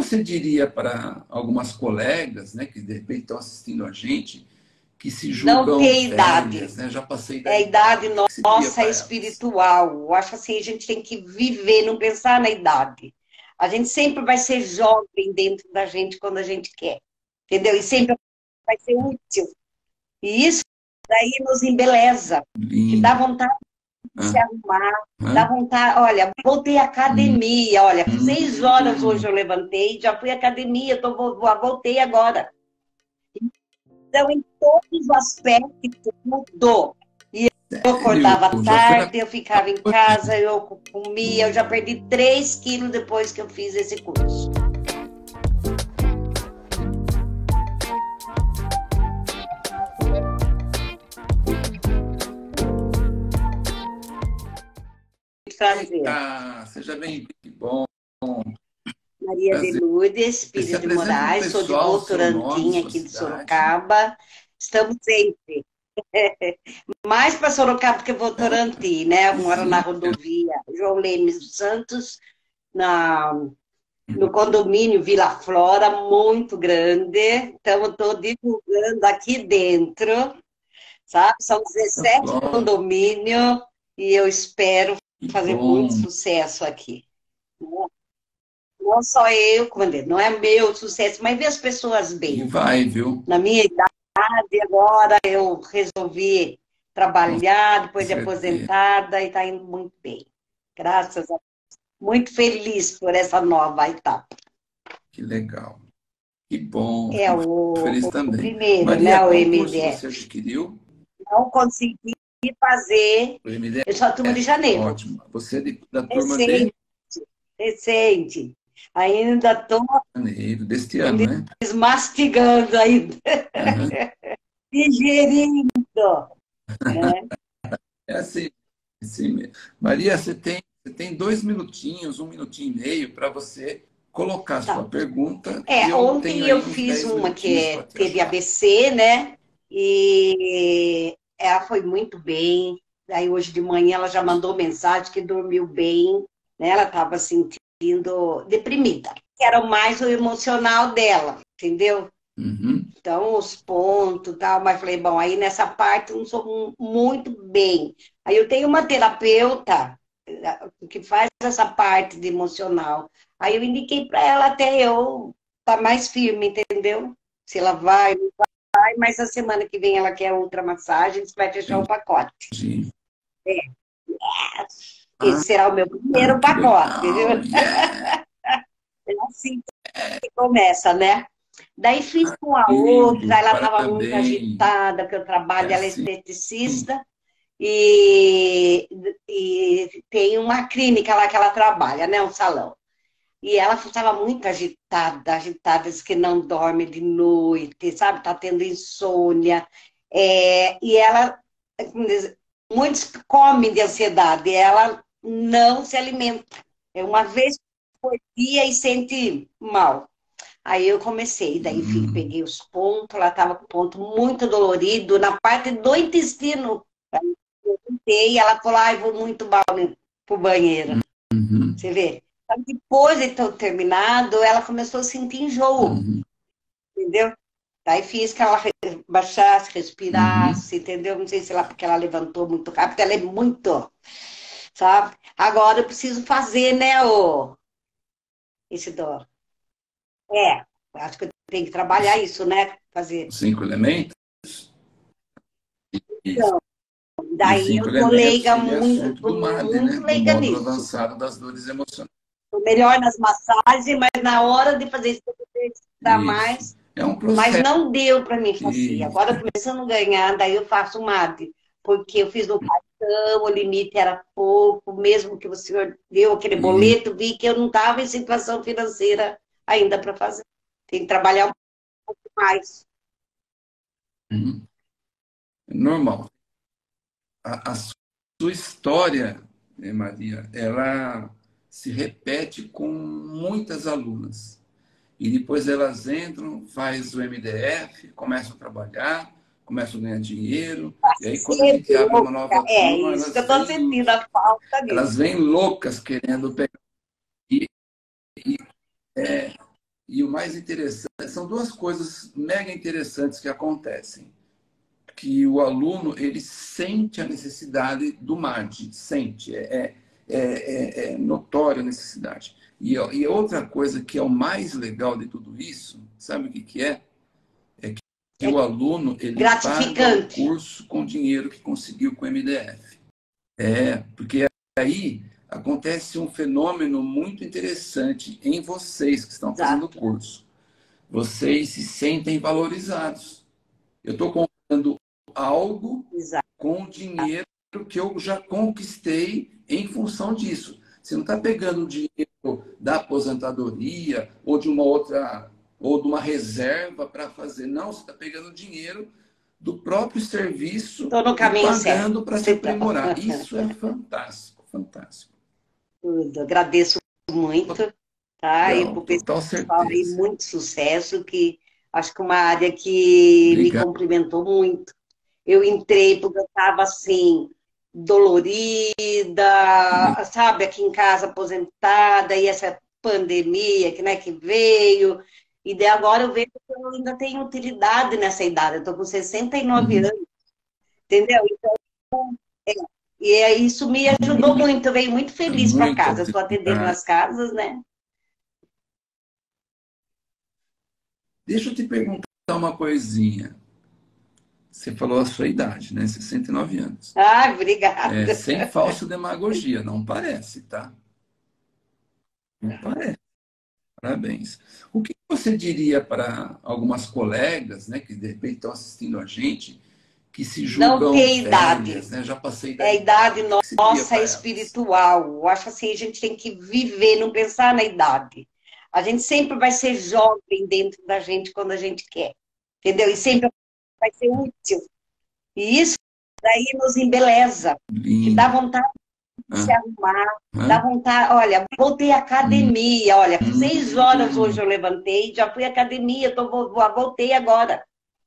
você diria para algumas colegas, né, que de repente estão assistindo a gente, que se Não julgam tem velhas, idade. né? Já passei da É a idade idade. O que que você diria nossa é para elas? espiritual. Eu acho assim, a gente tem que viver, não pensar na idade. A gente sempre vai ser jovem dentro da gente quando a gente quer. Entendeu? E sempre vai ser útil. E isso daí nos embeleza, que dá Lindo. vontade de se Ah, arrumar, dá ah, vontade. Olha, voltei à academia. Olha, 6 horas hoje hum. eu levantei, já fui à academia, voltei agora. Então, em todos os aspectos, mudou. E eu Sério? acordava Já foi na tarde, eu ficava em casa, eu comia, eu já perdi 3 quilos depois que eu fiz esse curso. Prazer. Eita, seja bem-vindo. Que bom. Maria de Prazer. Lourdes Se Pires de apresenta para o Moraes, sou de pessoal, seu nome, Votorantim, sua aqui de cidade. Sorocaba. Estamos sempre. Mais para Sorocaba do que Votorantim, né? Eu moro na Sim. rodovia João Lemes dos Santos, na no condomínio Vila Flora, muito grande. Então, estou divulgando aqui dentro, sabe? São Da 17 Flora. condomínios e eu espero Que fazer muito bom. sucesso aqui. Não só eu, como eu digo, não é meu sucesso, mas ver as pessoas E bem. vai, viu? Na minha idade, agora eu resolvi Com trabalhar depois de certeza. aposentada e está indo muito bem. Graças a Deus. Muito feliz por essa nova etapa. Que legal. Que bom. É Fico o, feliz o também. primeiro, Maria, né? O qual curso MDE. você adquiriu? Não consegui fazer. O Eu sou a turma de MDF. janeiro. Ótimo. Você é da turma de Recente, recente. Ainda estou janeiro, deste ano, né? mastigando ainda, Aham. digerindo, né? É assim mesmo. Maria, você tem 2 minutinhos, 1 minutinho e meio para você colocar a sua Tá. pergunta e É, eu tenho ontem eu aí uns fiz 10 uma que minutinhos para te teve ajudar. ABC, né? E ela foi muito bem. Aí hoje de manhã ela já mandou mensagem que dormiu bem, né? Ela estava sentindo deprimida. Era mais o emocional dela, entendeu? Uhum. Então, os pontos e tal, mas falei, bom, aí nessa parte eu não sou muito bem. Aí eu tenho uma terapeuta que faz essa parte de emocional. Aí eu indiquei para ela até eu estar mais firme, entendeu? Se ela vai, não vai, mas a semana que vem ela quer outra massagem, a gente vai fechar o pacote. Entendi. Esse será o meu primeiro Que pacote, legal. viu? Yeah. É assim que começa, né? Daí fiz com a Que outra, lindo. ela estava muito Parabéns. agitada, porque eu É trabalho, ela é assim. esteticista, e, e tem uma clínica lá que ela trabalha, né? Um salão. E ela estava muito agitada, agitada, diz que não dorme de noite, sabe? Está tendo insônia. E ela, muitos comem de ansiedade, e ela não se alimenta. É uma vez por dia e sente mal. Aí eu comecei, daí Hum, peguei os pontos, ela estava com ponto muito dolorido na parte do intestino. Eu tentei, ela falou, ai, vou muito mal pro banheiro. uhum, Você vê? Então, depois de ter terminado, ela começou a sentir enjoo, uhum, entendeu? Daí fiz que ela baixasse, uhum. respirasse, entendeu? Não sei se ela, porque ela levantou muito rápido, ela é muito, sabe? Agora eu preciso fazer, né, esse dó. É, acho que eu tenho que trabalhar Os isso, né? Fazer. 5 elementos? Isso. Então, E os daí cinco eu tô elementos, leiga, ele é muito, assunto tô do MAD, né? muito Do leiga módulo nisso. avançado das dores emocionais. Tô melhor nas massagens, mas na hora de fazer isso, eu vou ter que estudar Isso. mais. É um Mas processo. não deu para mim fazer. Isso. Agora, começando a ganhar, daí eu faço MAD, porque eu fiz no cartão, o limite era pouco, mesmo que o senhor deu aquele E, boleto, vi que eu não estava em situação financeira ainda para fazer. Tem que trabalhar um pouco mais. uhum. Normal. A sua história, né, Maria, ela se repete com muitas alunas. E depois elas entram, faz o MDF, começam a trabalhar, começam a ganhar dinheiro. E aí, quando a gente Sempre abre uma louca. nova É turma, isso que eu estou sentindo a falta elas disso. vêm loucas querendo pegar. E E o mais interessante, são duas coisas mega interessantes que acontecem. Que o aluno, ele sente a necessidade do MAD, sente, é notória a necessidade. E outra coisa que é o mais legal de tudo isso, sabe o que que é? É que É o aluno, ele paga o gratificante. curso com o dinheiro que conseguiu com o MDF. Porque aí acontece um fenômeno muito interessante em vocês que estão fazendo o Exato, curso. Vocês se sentem valorizados. Eu estou comprando algo exato. com o dinheiro que eu já conquistei em função disso. Você não está pegando o dinheiro da aposentadoria ou de uma outra, ou de uma reserva para fazer. Não, você está pegando o dinheiro do próprio serviço Estou no e caminho certo. pagando para se Então, aprimorar. Isso é fantástico, fantástico. tudo. Agradeço muito, tá? E para Legal, o total pessoal aí, certeza. muito sucesso, que acho que é uma área que me Obrigado. cumprimentou muito. Eu entrei porque eu estava assim, dolorida, sabe, aqui em casa aposentada, e essa pandemia que, né, que veio, e daí agora eu vejo que eu ainda tenho utilidade nessa idade, eu estou com 69 Uhum. anos, entendeu? E isso me ajudou muito, eu venho muito feliz para Muita casa, eu estou atendendo utilidade. nas casas, né? Deixa eu te perguntar uma coisinha. Você falou a sua idade, né? 69 anos. Ah, obrigada. Sem falsa demagogia, não parece, tá? Não parece. Parabéns. O que você diria para algumas colegas, né, que de repente estão assistindo a gente, que se Não julgam tem idade. velhas, né? Já passei É da a idade idade. O que você diria nossa para elas? espiritual. Eu acho assim, a gente tem que viver, não pensar na idade. A gente sempre vai ser jovem dentro da gente quando a gente quer, entendeu? E sempre vai ser útil. E isso daí nos embeleza, que dá Lindo. vontade de se Hã? arrumar, dá Hã? vontade. Olha, voltei à Hum, academia, olha, 6 horas hoje hum. eu levantei, já fui à academia, voltei agora.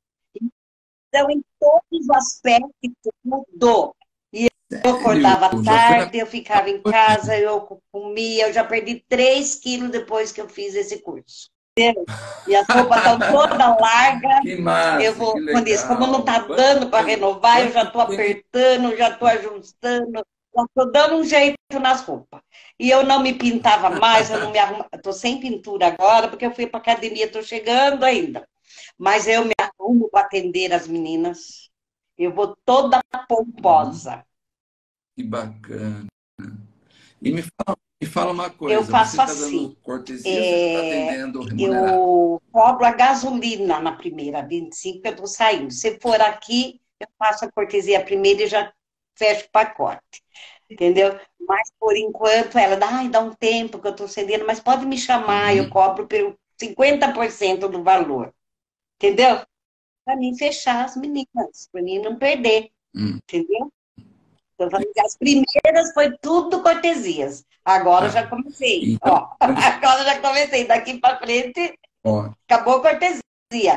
Então, em todos os aspectos, mudou. Eu Sério? acordava Já foi na tarde, eu ficava em casa, eu comia, eu já perdi 3 quilos depois que eu fiz esse curso. E as roupas estão todas largas. Que Eu massa, que vou, quando isso, como não legal. está dando para renovar, eu já Quanto estou tempo? apertando, já estou ajustando, já estou dando um jeito nas roupas. E eu não me pintava mais, eu não me arrumo, estou sem pintura agora, porque eu fui para academia, estou chegando ainda. Mas eu me arrumo para atender as meninas. Eu vou toda pomposa. Que bacana. E me fala uma Eu coisa, você faço está assim. dando cortesia ou você está atendendo remunerado? Eu cobro a gasolina na primeira, 25, que eu estou saindo. Se for aqui, eu faço a cortesia primeiro e já fecho o pacote. Entendeu? Mas por enquanto ela dá, ai, dá um tempo que eu estou cedendo, mas pode me chamar, eu Uhum. cobro pelo 50% do valor. Entendeu? Para mim fechar as meninas, para mim não perder. Hum. Entendeu? Então, as primeiras foi tudo cortesias. Agora eu Tá. já comecei, Então, ó. Agora eu já comecei. Daqui para frente, ó, acabou a cortesia.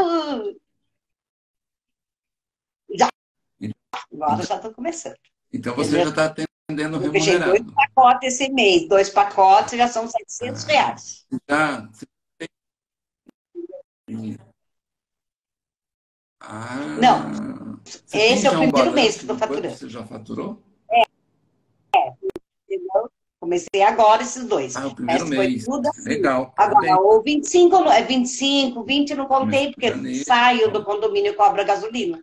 Já, agora já estou começando. então você Entendeu? já está atendendo Eu fechei 2 remunerado. pacotes esse mês. 2 pacotes já são R$ 700. Já, ah, Não, você tem esse é o já um primeiro mês que balanço estou do quanto faturando. você já faturou? Entendeu? Comecei agora esses dois. Ah, é o O primeiro resto foi mês. tudo assim. Legal, Agora, parabéns. o 25, é 25, 20 não Começou contei, em porque janeiro. saio do condomínio e cobro a gasolina.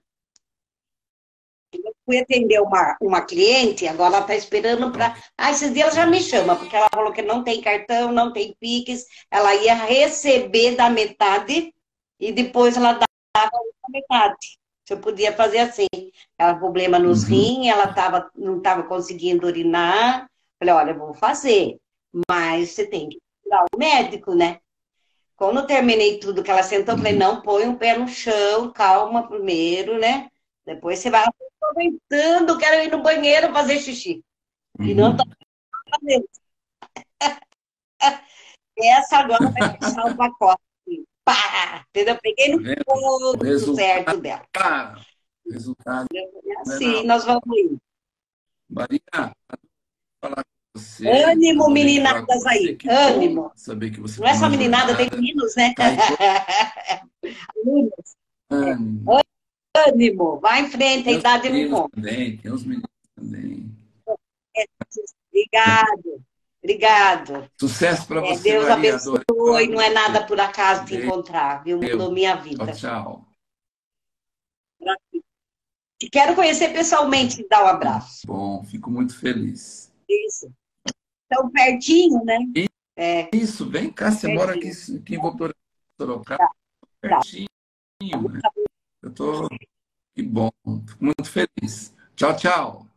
Fui atender uma cliente, agora ela está esperando para. Ok. Ah, esses dias ela já me chama, porque ela falou que não tem cartão, não tem Pix, ela ia receber da metade e depois ela dava a outra metade. Se eu podia fazer assim. Ela problema nos Uhum. rins, ela não estava conseguindo urinar. Falei, olha, eu vou fazer, mas você tem que ir ao médico, né? Quando eu terminei tudo que ela sentou, eu falei, Uhum. não, põe um pé no chão, calma primeiro, né? Depois você vai aproveitando, quero ir no banheiro fazer xixi. E não tô Uhum. fazendo. Essa agora vai fechar o pacote. Pá! Entendeu? Peguei Tá no vendo? O ponto resultado, certo dela. ah, o resultado É não é na assim, nós vamos indo. Maria, falar. você, Ânimo, adorei falar com meninadas você. aí. Que bom Ânimo. saber que você Não é tem só uma meninada, tem jornada. meninos, né? Tá aí todo Alunos. ânimo. Ânimo. Vai em frente, a Tem os idade não meninos conta. também, tem os meninos também. Obrigado. Obrigado. Sucesso para você, Deus Maria. Adorei falar abençoe. com Não é você. nada por acaso te Deus. encontrar, viu? Mudou minha Tchau, vida. tchau. Te quero conhecer pessoalmente e dar um Que abraço. bom, fico muito feliz. Isso. Tão pertinho, né? E É, isso, vem cá, você mora aqui, pertinho. aqui em Votorantim, Sorocaba, Tá, tá. pertinho, né? Eu tô, que bom, fico muito feliz. Tchau, tchau.